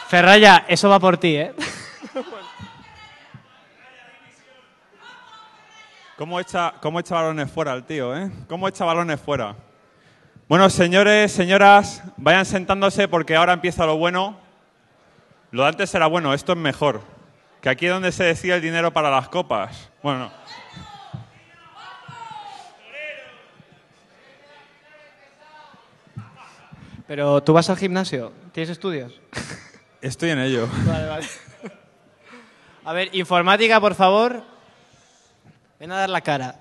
Ferraya, eso va por ti, ¿eh? ¿Cómo echa balones fuera el tío, eh? ¿Cómo echa balones fuera? Bueno, señores, señoras, vayan sentándose porque ahora empieza lo bueno. Lo de antes era bueno, esto es mejor. Que aquí es donde se decide el dinero para las copas. Bueno, no. Pero tú vas al gimnasio, ¿tienes estudios? Estoy en ello. Vale. A ver, informática, por favor. Ven a dar la cara.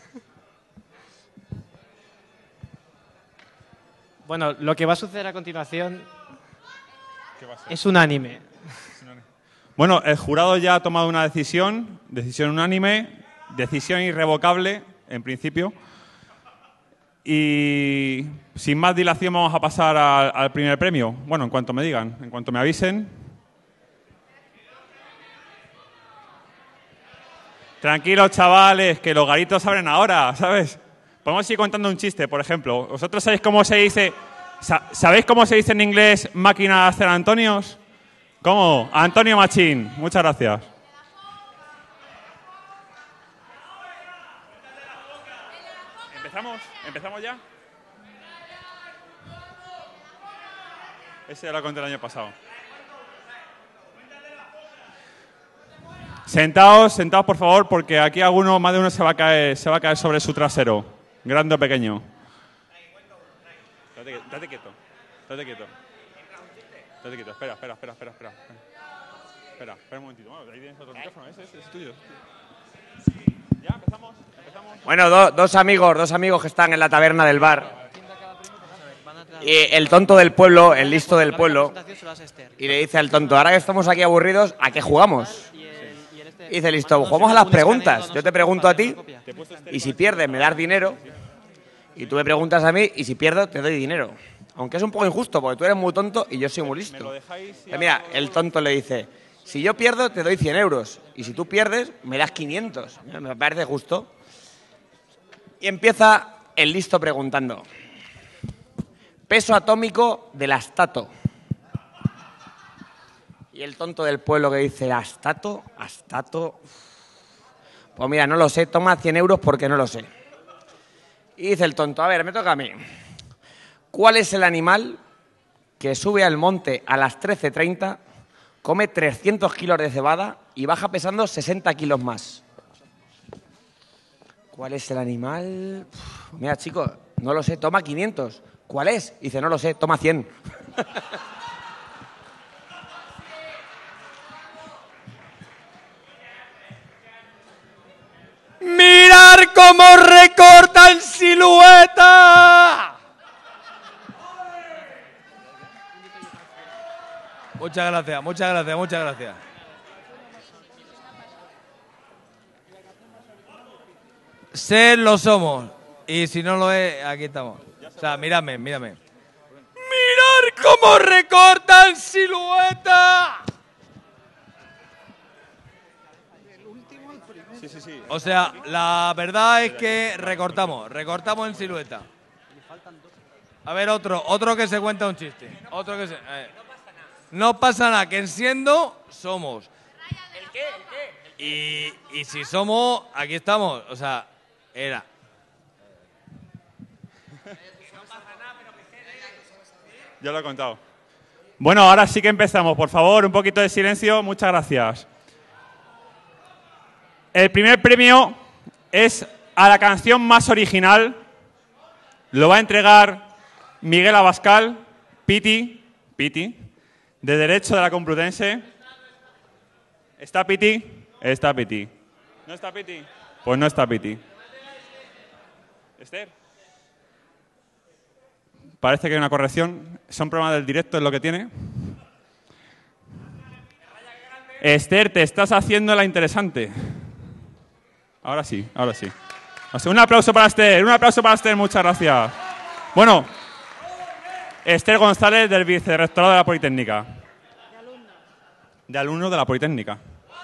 Bueno, lo que va a suceder a continuación es unánime. Bueno, el jurado ya ha tomado una decisión unánime, decisión irrevocable, en principio. Y sin más dilación vamos a pasar al primer premio. Bueno, en cuanto me digan, en cuanto me avisen. Tranquilos, chavales, que los garitos abren ahora, ¿sabes? Podemos ir contando un chiste, por ejemplo. ¿Vosotros sabéis cómo se dice en inglés máquina de hacer Antonios? ¿Cómo? Antonio Machín. Muchas gracias. ¿Empezamos ya? Ese era el contra el año pasado. Sentaos, por favor, porque aquí más de uno se va a caer sobre su trasero, grande o pequeño. Date quieto. Espera un momentito. Bueno, ahí tienes otro micrófono, ese es tuyo. ¿Ya? ¿Empezamos? Bueno, dos amigos que están en la taberna del bar. Y el tonto del pueblo, el listo del pueblo, y le dice al tonto, ahora que estamos aquí aburridos, ¿a qué jugamos? Y dice, listo, jugamos a las preguntas. Yo te pregunto a ti, y si pierdes me das dinero, y tú me preguntas a mí, y si pierdo te doy dinero. Aunque es un poco injusto, porque tú eres muy tonto y yo soy muy listo. Pero mira, el tonto le dice, si yo pierdo te doy 100 euros, y si tú pierdes me das 500. Me parece justo. Y empieza el listo preguntando, peso atómico del astato. Y el tonto del pueblo que dice, ¿astato? Pues mira, no lo sé, toma 100 euros porque no lo sé. Y dice el tonto, a ver, me toca a mí. ¿Cuál es el animal que sube al monte a las 13:30, come 300 kilos de cebada y baja pesando 60 kilos más? ¿Cuál es el animal? Mira, chicos, no lo sé, toma 500. ¿Cuál es? Dice, no lo sé, toma 100. ¡Mirar cómo recortan silueta! Muchas gracias. Ser lo somos. Y si no lo es, aquí estamos. O sea, mírame. ¡Mirar cómo recortan silueta! Sí. O sea, la verdad es que recortamos en silueta. A ver, otro que se cuenta un chiste. No pasa nada, que siendo somos. ¿El qué? Y si somos, aquí estamos. O sea, era. Ya lo he contado. Bueno, ahora sí que empezamos. Por favor, un poquito de silencio. Muchas gracias. El primer premio es a la canción más original. Lo va a entregar Miguel Abascal, Piti, de Derecho de la Complutense. ¿Está Piti? Está Piti. ¿No está Piti? Pues no está Piti. ¿Esther? Parece que hay una corrección. Son problemas del directo, es lo que tiene. Esther, te estás haciendo la interesante. Ahora sí. O sea, un aplauso para Esther, muchas gracias. Bueno, Esther González, del Vicerrectorado de la Politécnica. De alumno de la Politécnica.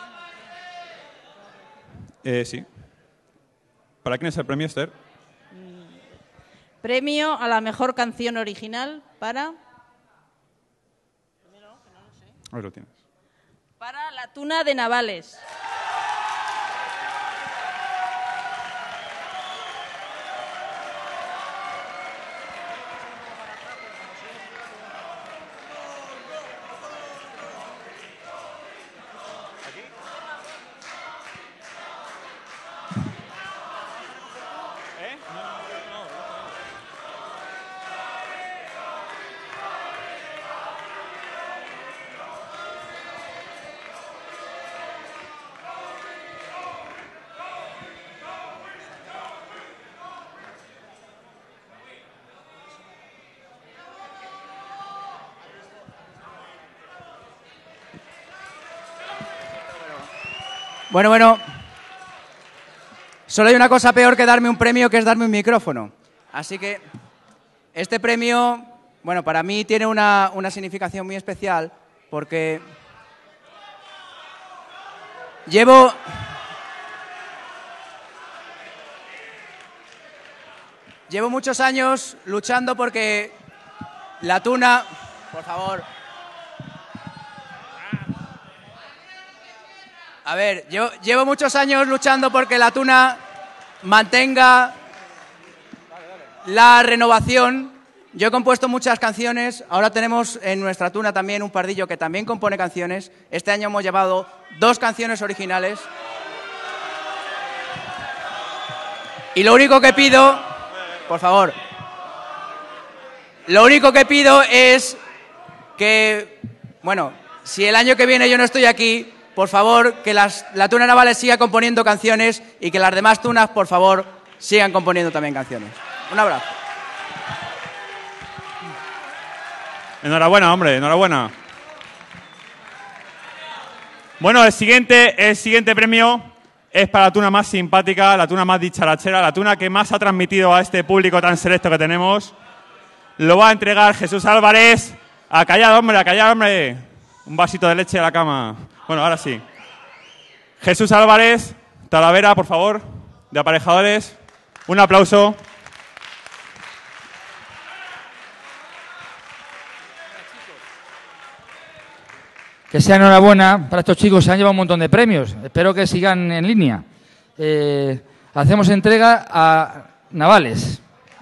Sí. ¿Para quién es el premio, Esther? Premio a la mejor canción original para... Ahí lo tienes. Para la tuna de Navales. Bueno. Solo hay una cosa peor que darme un premio, que es darme un micrófono. Así que este premio, bueno, para mí tiene una significación muy especial porque llevo muchos años luchando porque la tuna... Por favor. A ver, yo llevo muchos años luchando porque la tuna mantenga la renovación. Yo he compuesto muchas canciones. Ahora tenemos en nuestra tuna también un pardillo que también compone canciones. Este año hemos llevado 2 canciones originales. Y lo único que pido, por favor, lo único que pido es que, bueno, si el año que viene yo no estoy aquí, por favor, que la tuna Navales siga componiendo canciones y que las demás tunas, por favor, sigan componiendo también canciones. Un abrazo. Enhorabuena, hombre, enhorabuena. Bueno, el siguiente premio es para la tuna más simpática, la tuna más dicharachera, la tuna que más ha transmitido a este público tan selecto que tenemos. Lo va a entregar Jesús Álvarez. A callar, hombre. Un vasito de leche a la cama. Bueno, ahora sí. Jesús Álvarez, Talavera, por favor, de Aparejadores. Un aplauso. Que sea enhorabuena para estos chicos, se han llevado un montón de premios. Espero que sigan en línea. Hacemos entrega a Navales.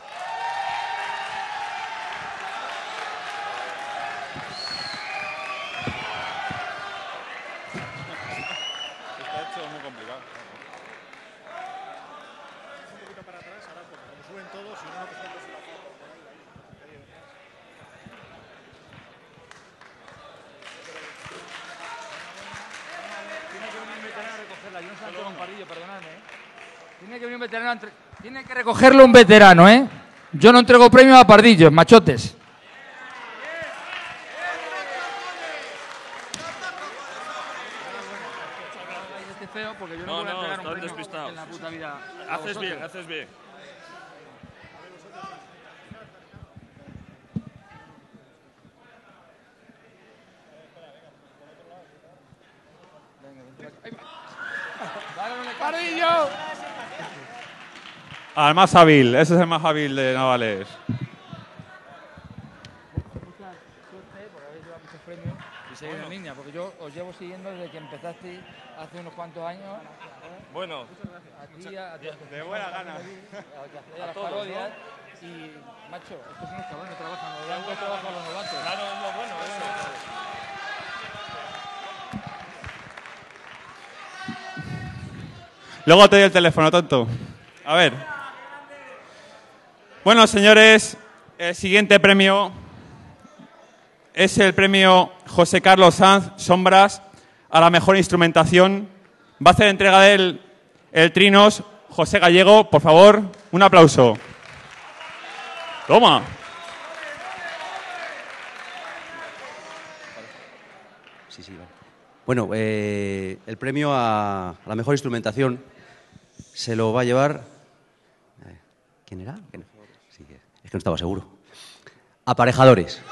Tiene que recogerlo un veterano, ¿eh? Yo no entrego premios a pardillos, machotes. No, estás despistado. Haces bien. ¡Pardillo! Al más hábil, ese es el más hábil de Navales. En línea, porque yo os llevo siguiendo desde que empezaste hace unos cuantos años. Bueno, de buena gana. A las parodias. ¿No? Y, macho, estos son los cabrones, trabajan los blancos, trabajan los novatos. Claro, es lo bueno eso. Luego te doy el teléfono, tonto. A ver. Bueno, señores, el siguiente premio es el premio José Carlos Sanz Sombras a la mejor instrumentación. Va a hacer entrega de él el trinos José Gallego. Por favor, un aplauso. Toma. Sí, vale. Bueno, el premio a la mejor instrumentación se lo va a llevar... ¿Quién era? Sí, es que no estaba seguro. Aparejadores.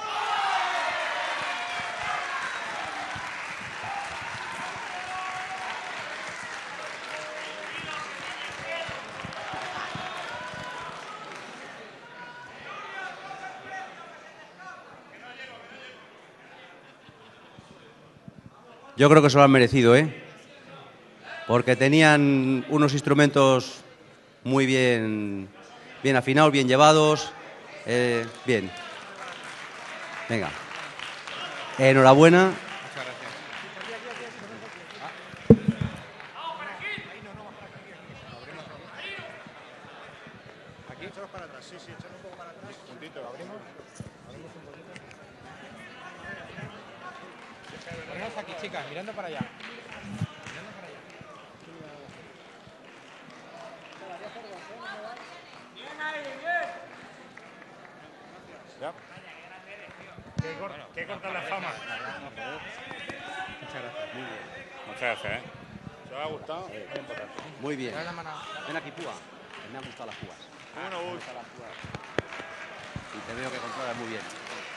Yo creo que se lo han merecido, ¿eh? Porque tenían unos instrumentos muy bien afinados, bien llevados. Bien. Venga. Enhorabuena. Aquí, chicas, mirando para allá. Que corta la fama. Muchas gracias. Muy bien. Muchas gracias, ¿eh? ¿Te ha gustado? Muy bien. Ven aquí, Púa. Me han gustado las púas. Bueno, Me gustan las púas. Y te veo que controlas muy bien.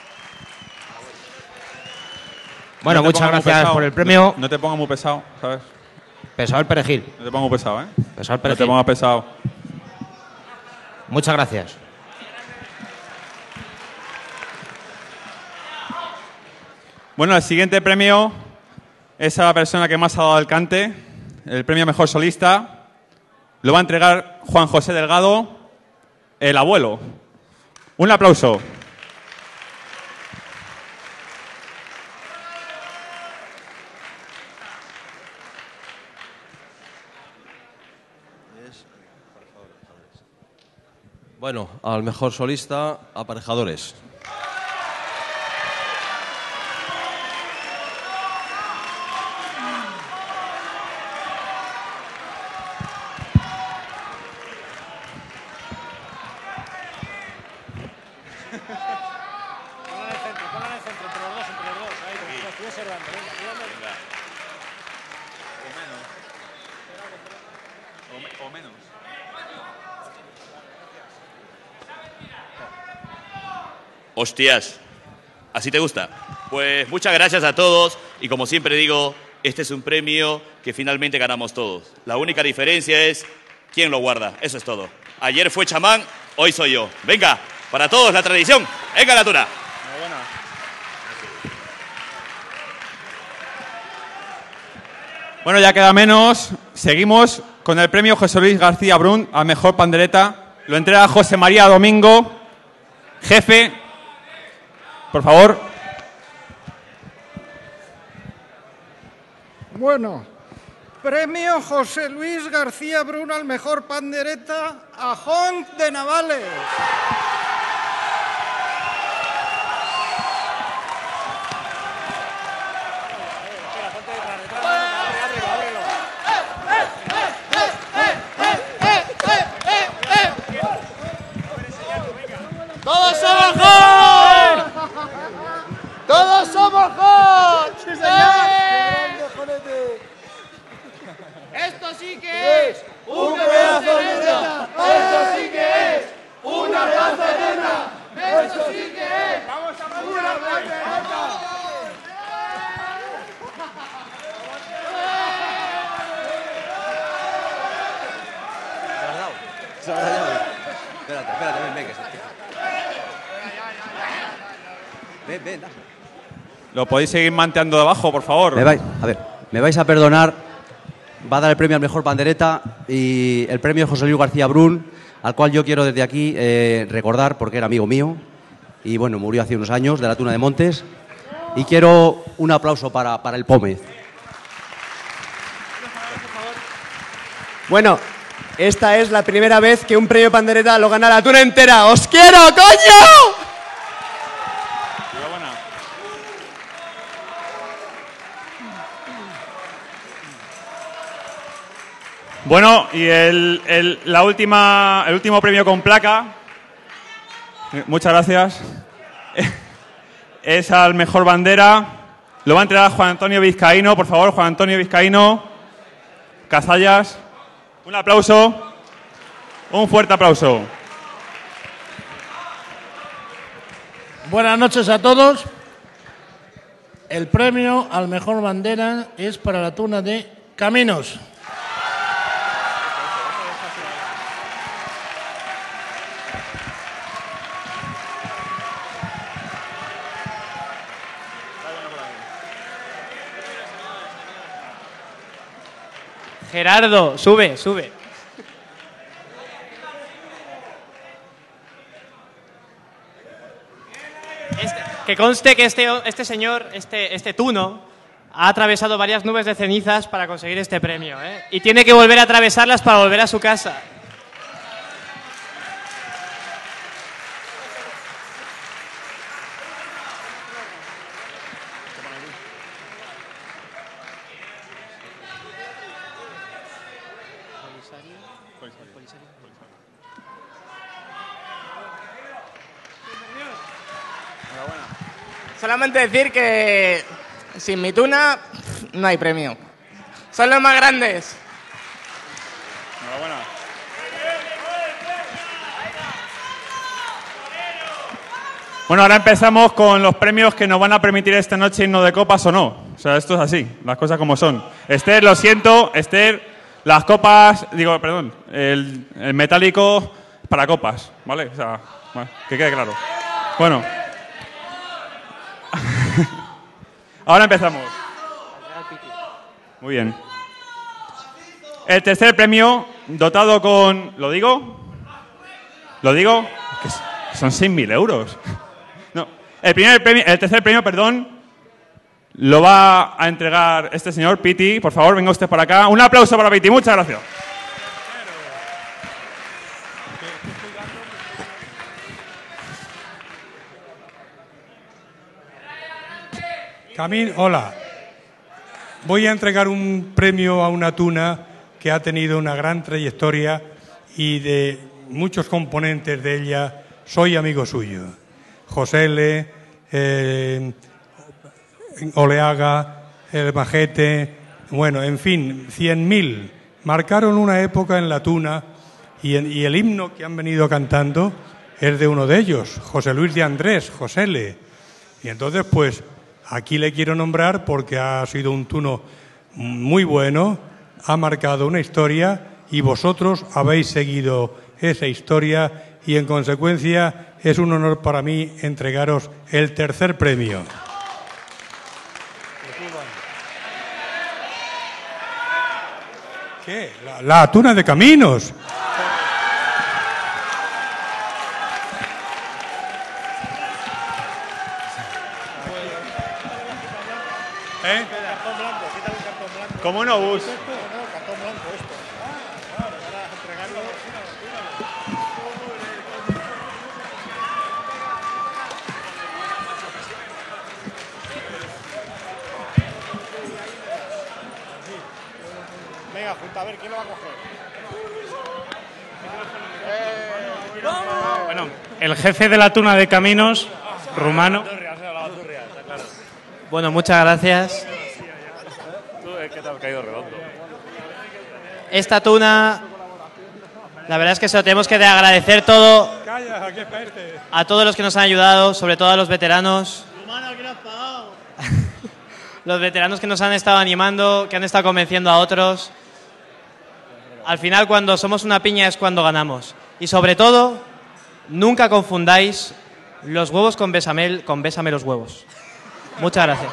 Bueno, No te muchas pongas muy gracias pesado. por el premio. No te pongas muy pesado, ¿sabes? Pesado el perejil. No te pongas muy pesado, ¿eh? Pesado el No te perejil. pongas pesado. Muchas gracias. Bueno, el siguiente premio es a la persona que más ha dado el cante. El premio Mejor Solista lo va a entregar Juan José Delgado, el abuelo. Un aplauso. Bueno, al mejor solista, aparejadores. Ponla en el centro, entre los dos, ahí, como si estuviese observando. Venga. O menos. Hostias, ¿así te gusta? Pues muchas gracias a todos y como siempre digo, este es un premio que finalmente ganamos todos. La única diferencia es quién lo guarda, eso es todo. Ayer fue chamán, hoy soy yo. Venga, para todos la tradición. Venga la tuna. Bueno, ya queda menos. Seguimos con el premio José Luis García Brun al mejor pandereta. Lo entrega José María Domingo, jefe. Por favor. Bueno, premio José Luis García Brun al mejor pandereta a Honk de Navales. ¡Todos somos Hot! ¡Todos somos Hot! ¡Sí, señor! ¡Esto sí que es un pedazo de nena! ¡Esto sí que es una pedazo de nena! ¡Esto sí que es una pedazo de nena! Se habrá dado. Espérate, ven, que se... Ven, da. Lo podéis seguir manteando de abajo, por favor. Me vais a perdonar. Va a dar el premio al mejor pandereta y el premio José Luis García Brun, al cual yo quiero desde aquí recordar porque era amigo mío y bueno, murió hace unos años de la Tuna de Montes. Y quiero un aplauso para el Pómez. Bueno, esta es la primera vez que un premio pandereta lo gana la Tuna entera. ¡Os quiero, coño! Bueno, y el último premio con placa, muchas gracias, es al mejor bandera. Lo va a entregar Juan Antonio Vizcaíno, por favor, Juan Antonio Vizcaíno, Cazallas. Un aplauso, un fuerte aplauso. Buenas noches a todos. El premio al mejor bandera es para la Tuna de Caminos. Gerardo, sube, sube. Que conste que este señor, este tuno, ha atravesado varias nubes de cenizas para conseguir este premio, ¿eh? Y tiene que volver a atravesarlas para volver a su casa. Solamente decir que sin mi tuna no hay premio. Son los más grandes. Enhorabuena. Bueno, ahora empezamos con los premios que nos van a permitir esta noche irnos de copas o no. O sea, esto es así, las cosas como son. Esther, lo siento, Esther, las copas, digo, perdón, el metálico para copas, ¿vale? O sea, bueno, que quede claro. Bueno. Ahora empezamos. Muy bien. El tercer premio, dotado con... ¿Lo digo? ¿Lo digo? Es que son 6.000 euros. No. El tercer premio, perdón, lo va a entregar este señor, Piti. Por favor, venga usted por acá. Un aplauso para Piti. Muchas gracias. Hola. Voy a entregar un premio a una tuna que ha tenido una gran trayectoria y de muchos componentes de ella soy amigo suyo. José L., Oleaga, el Majete, bueno, en fin, 100.000. Marcaron una época en la tuna y el himno que han venido cantando es de uno de ellos, José Luis de Andrés, José L. Y entonces, pues, aquí le quiero nombrar porque ha sido un tuno muy bueno, ha marcado una historia y vosotros habéis seguido esa historia y en consecuencia es un honor para mí entregaros el tercer premio. ¿Qué? La tuna de Caminos. ¿Eh? Como un obús. Venga, junta, a ver, ¿quién lo va a coger? Bueno, el jefe de la tuna de Caminos, rumano. Bueno, muchas gracias. Tú es que te has caído redondo. Esta tuna, la verdad es que se lo tenemos que agradecer todo a todos los que nos han ayudado, sobre todo a los veteranos. Los veteranos que nos han estado animando, que han estado convenciendo a otros. Al final, cuando somos una piña es cuando ganamos. Y sobre todo, nunca confundáis los huevos con besamel con bésame los huevos. Muchas gracias.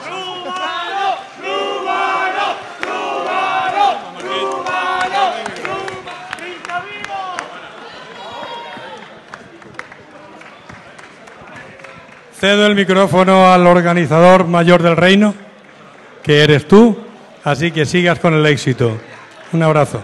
Cedo el micrófono al organizador mayor del reino, que eres tú, así que sigas con el éxito. Un abrazo.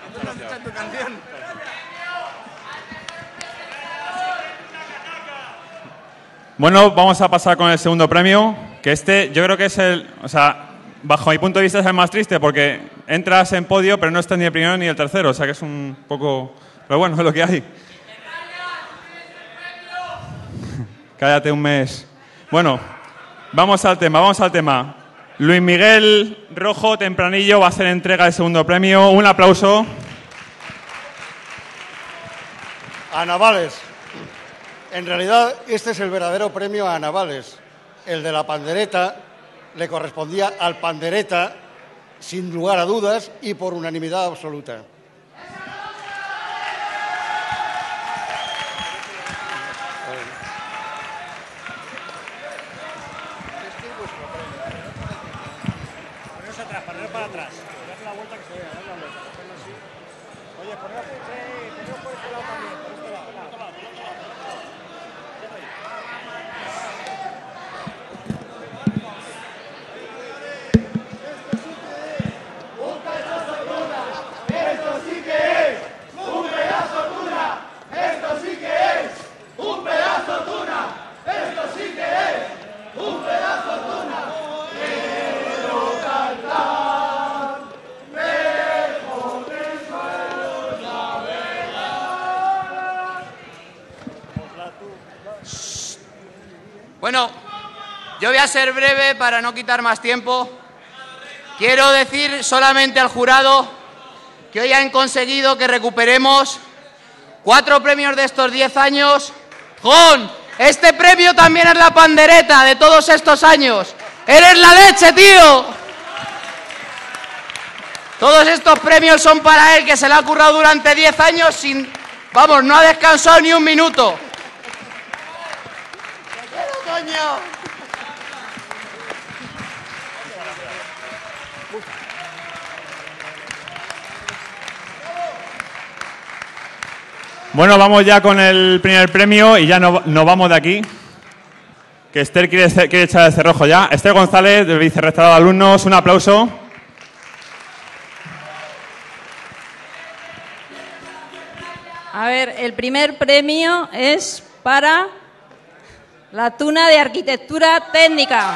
Bueno, vamos a pasar con el segundo premio, que yo creo que es o sea, bajo mi punto de vista es el más triste, porque entras en podio, pero no estás ni el primero ni el tercero, o sea que es un poco... Pero bueno, es lo que hay. Cállate un mes. Bueno, vamos al tema. Luis Miguel Rojo Tempranillo va a hacer entrega del segundo premio. Un aplauso. A Navales. En realidad, este es el verdadero premio a Navales. El de la pandereta le correspondía al pandereta, sin lugar a dudas y por unanimidad absoluta. Poneros atrás, para atrás. Dad la vuelta que se vea, dad la vuelta. Bueno, yo voy a ser breve para no quitar más tiempo. Quiero decir solamente al jurado que hoy han conseguido que recuperemos 4 premios de estos 10 años. ¡Jon! Este premio también es la pandereta de todos estos años. ¡Eres la leche, tío! Todos estos premios son para él, que se le ha currado durante 10 años sin... Vamos, no ha descansado ni un minuto. Bueno, vamos ya con el primer premio y ya nos vamos de aquí. Que Esther quiere echar el cerrojo ya. Esther González, del Vicerrectorado de Alumnos, un aplauso. A ver, el primer premio es para la tuna de arquitectura técnica.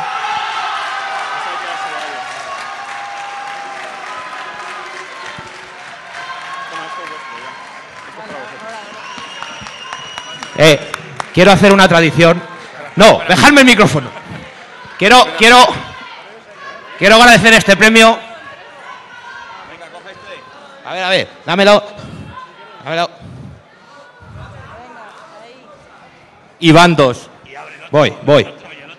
Quiero hacer una tradición. No, dejadme el micrófono. Quiero agradecer este premio. A ver, dámelo. Y van 2. Voy.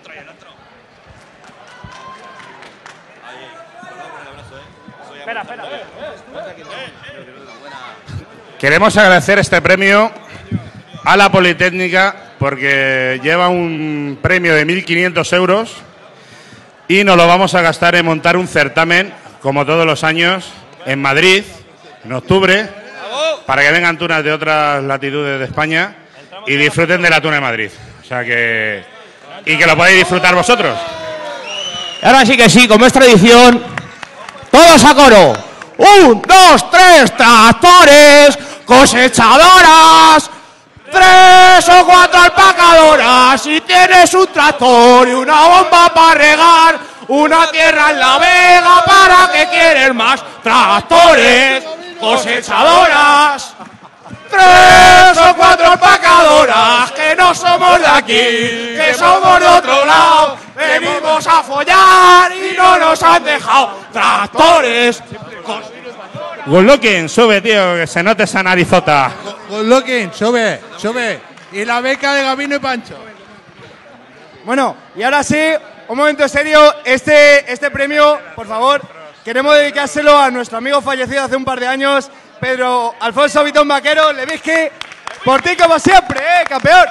Queremos agradecer este premio a la Politécnica porque lleva un premio de 1.500 euros y nos lo vamos a gastar en montar un certamen, como todos los años, en Madrid, en octubre, para que vengan tunas de otras latitudes de España y disfruten de la tuna de Madrid. O sea que... y que lo podéis disfrutar vosotros. Ahora sí que sí, como es tradición, todos a coro. 1, 2, 3, tractores, cosechadoras, 3 o 4 alpacadoras. Si tienes un tractor y una bomba para regar, una tierra en la vega, ¿para qué quieres más? Tractores, cosechadoras, 3 o 4 alpacadoras, que no somos de aquí, que somos de otro lado. Venimos a follar y no nos han dejado. Tractores. Goldlocking, sube, tío, que se note esa narizota. Goldlocking, sube. Y la beca de Gabino y Pancho. Bueno, y ahora sí, un momento serio. Este premio, por favor, queremos dedicárselo a nuestro amigo fallecido hace un par de años, Pedro Alfonso Vitón Vaquero. Levinsky, por ti como siempre, campeón.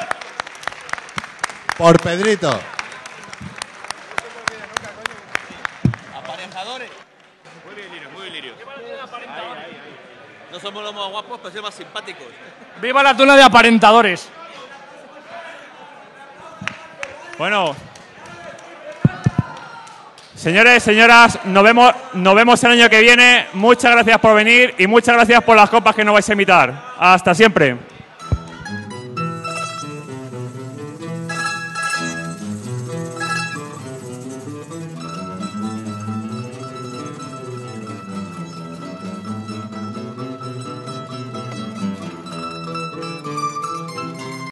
Por Pedrito. Aparejadores. Muy lirio. No somos los más guapos, pero somos más simpáticos. ¡Viva la tuna de aparentadores! Bueno, señores, señoras, nos vemos el año que viene. Muchas gracias por venir y muchas gracias por las copas que nos vais a invitar. Hasta siempre.